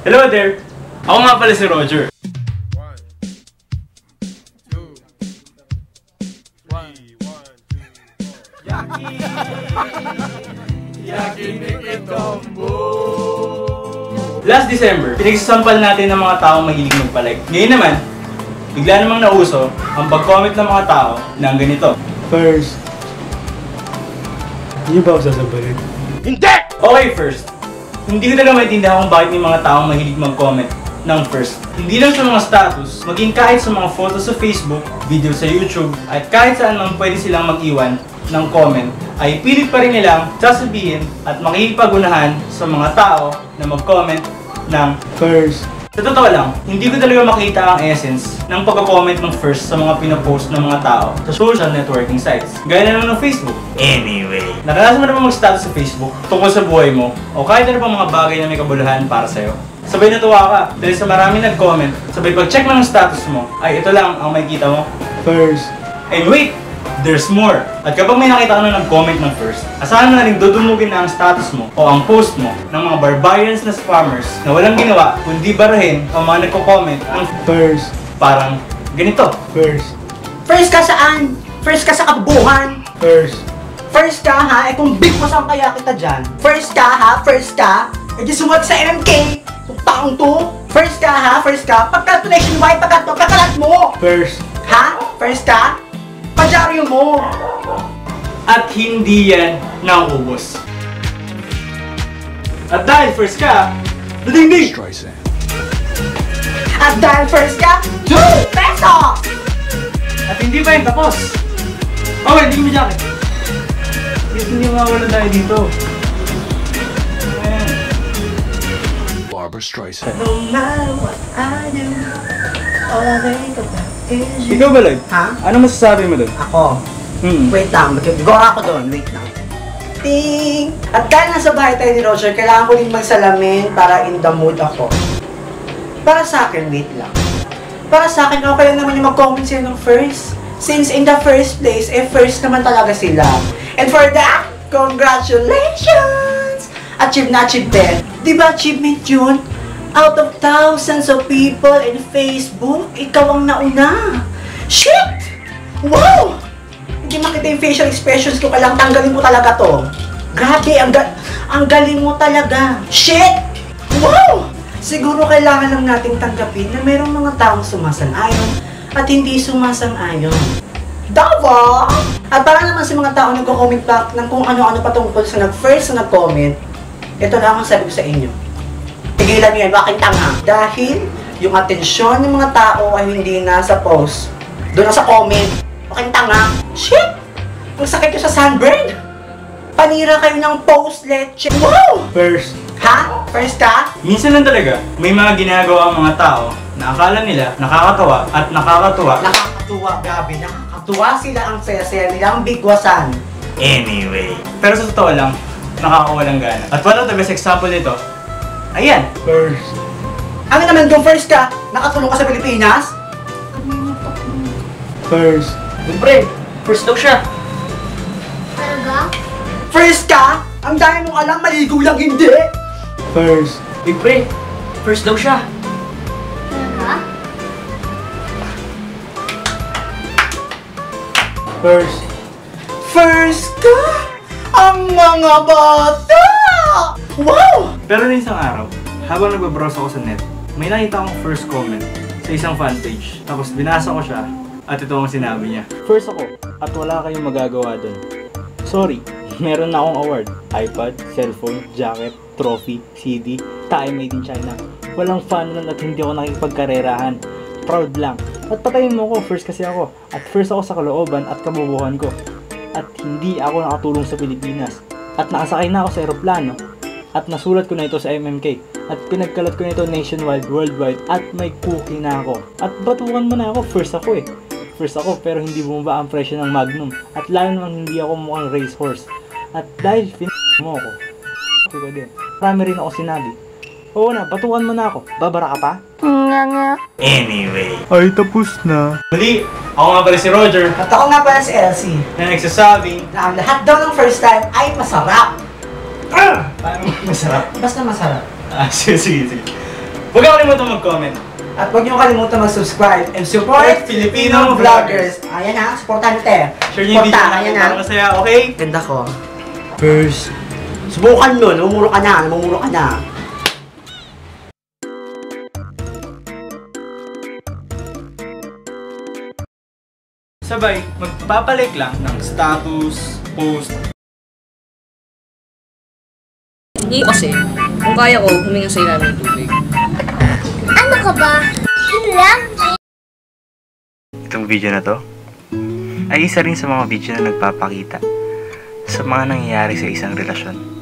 Hello there! Ako nga pala si Roger. Last December, pinagsasampal natin ng mga taong mahilig magpalike. Ngayon naman, bigla namang nauso ang pag-comment ng mga tao ng ganito. First, hindi ba ako sasampalin? Hindi! Okay, first. Hindi ko talaga maintindihan kung bakit may mga taong mahilig mag-comment ng first. Hindi lang sa mga status, maging kahit sa mga photos sa Facebook, video sa YouTube, at kahit saan man pwede silang mag-iwan ng comment, ay pilit pa rin nilang sasabihin at makikipag-unahan sa mga tao na mag-comment ng First. Sa totoo lang, hindi ko talaga makita ang essence ng pagko-comment ng first sa mga pinopost ng mga tao sa social networking sites. Gaya na lang ng Facebook. Anyway, naranasan mo na ba mag-status sa Facebook tungkol sa buhay mo o kahit ano pang mga bagay na may kabuluhan para sa'yo? Sabay natuwa ka dahil sa marami nag-comment, sabay pag-check mo ng status mo, ay ito lang ang makikita mo. First. And wait! There's more! At kapag may nakita ka na nag-comment ng first, asahan mo na rin dudumugin na ang status mo o ang post mo ng mga barbarians na spammers na walang ginawa kundi barahin ang mga nagko-comment ng First. parang ganito. First. First ka saan? First ka sa kabubuhan? First. First ka ha? Eh kung big mo saan kaya kita dyan? First ka ha? First ka? Eh di sumag sa MMK? Kung taong to? First ka ha? First ka? Pagka-connection wide, pagkakalat mo! First. Ha? First ka? Padyaryo mo! At hindi yan nauubos. At dahil first ka, dudingding! At dahil first ka, 2 pesos! At hindi pa yung tapos. Oh wait, hindi mo jacket. Hindi mawawala tayo dito. Ayan. Barbara Streisand. No matter what I do, all I think about is you. Ikaw ba, Lloyd? Ha? Ano masasabi mo doon? Ako? Wait lang, go ako doon, wait lang. Ting! At dahil nasa bahay tayo ni Roger, kailangan ko din magsalamin para in the mood ako. Para sa akin, wait lang. Para sa akin, okay lang naman yung mag-comment sila ng first. Since in the first place, first naman talaga sila. And for that, congratulations! Achieve na achieve din. Diba achievement yun? Out of thousands of people in Facebook, ikaw ang nauna. Shit! Wow! Hindi makita yung facial expressions ko, kailang tanggalin mo talaga to. Grabe, ang galing mo talaga. Shit! Wow! Siguro kailangan lang nating tanggapin na mayroong mga taong sumasang-ayon at hindi sumasang-ayon. Dawa! At para naman sa mga taong nagko-comment back ng kung ano-ano patungkol sa nag-first na nag-comment, ito lang ang sabi ko sa inyo. Tigilan nyo yan, bakit tanga? Dahil yung atensyon ng mga tao ay hindi nasa post. Doon na sa comment. Bakit tanga? Shit! Kung sakit nyo sa sunburn, panira kayo ng post, leche. Wow! First. Ha? First ka? Minsan lang talaga, may mga ginagawa ang mga tao na akala nila nakakatawa at nakakatuwa. Nakakatuwa, gabi. Nakakatuwa sila ang saya-saya nila, ang bigwasan. Anyway. Pero sa totoo lang, nakakawalang gana. At one of the best example nito, ayan. First. Ano naman kung first ka, nakatulong ka sa Pilipinas? First. Siyempre, first daw siya. Talaga? First ka? Ang dahil mong alam, maligo lang hindi. First. Siyempre, first daw siya. Talaga? First. First ka? Ang mga bata! Wow! Pero noong isang araw, habang nagbabrowse ako sa net, may nakita akong first comment sa isang fanpage. Tapos binasa ko siya at ito ang sinabi niya. First ako at wala kayong magagawa doon. Sorry, meron na akong award. iPad, cellphone, jacket, trophy, CD, tayo made in China. Walang fan nun at hindi ako nakikipagkarerahan. Proud lang. At patayin mo ko, first kasi ako. At first ako sa kalooban at kabubuhan ko. At hindi ako nakatulong sa Pilipinas. At nakasakay na ako sa eroplano. At nasulat ko na ito sa MMK. At pinagkalat ko na ito nationwide, worldwide. At may cookie na ako. At batukan mo na ako, first ako eh. First ako pero hindi bumaba ang presyo ng Magnum. At lalo namang hindi ako mukhang racehorse. At dahil mo ako, ko din. Marami rin ako sinabi. Oo na, batukan mo na ako. Babara ka pa? Anyway. Ay, tapos na. Muli, ako nga pala si Roger. At ako nga pala si Elsie. Na nagsasabing, Na ang lahat daw ng first time ay masarap. paano masarap? Basta masarap. Sige. Huwag kang kalimutan mag-comment. At huwag niyo kalimutan mag-subscribe and support Filipino Vloggers. Ayan na, supportan natin. Share niyo yung video natin para masaya, okay? Ganda ko. First. Subukan mo, namumuro ka na. Sabay, magpapalik lang ng status, post. Hindi kasi, kung kaya ko, huminga sa ilalim ng tubig. Ano ka ba? Yun lang? Itong video na to ay isa rin sa mga video na nagpapakita sa mga nangyayari sa isang relasyon.